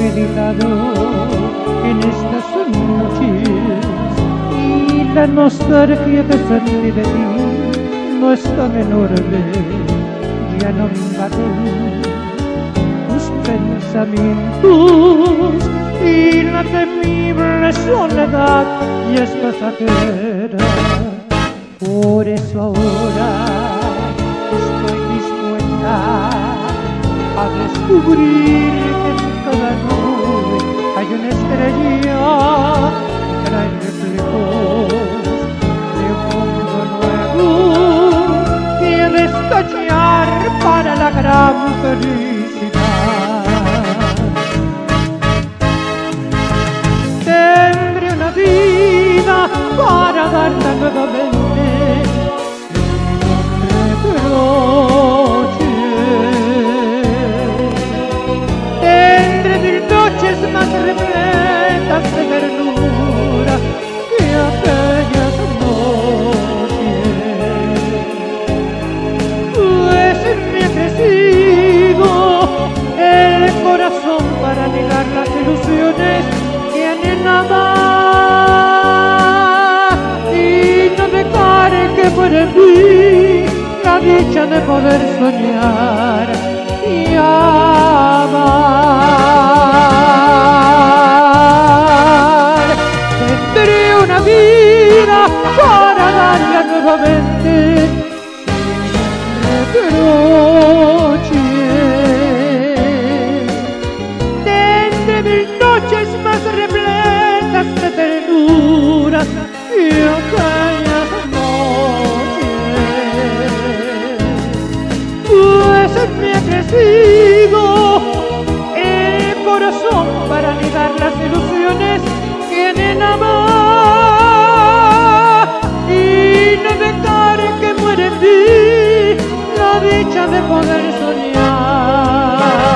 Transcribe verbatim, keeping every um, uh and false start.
meditado en estas noches y la nostalgia que sentí de ti no es tan enorme, ya no me invaden tus pensamientos y la temible soledad ya es pasajera. Por eso ahora estoy dispuesta a descubrir que en cada nube hay una estrella que trae reflejos de un mundo nuevo y a destallar para la gran felicidad. Tendré una vida para darla nuevamente más repletas de ternura que aquellas noches, pues me ha crecido el corazón para negar las ilusiones que anhelaba y no dejar que fuera en mí la dicha de poder soñar y amar. Tendré una vida para darla nuevamente sin reproches. Tendré mil noches más repletas de ternura y aquellas noches, pues me ha crecido el corazón para negar las ilusiones que anhelaba y no dejar que muera en mí la dicha de poder soñar.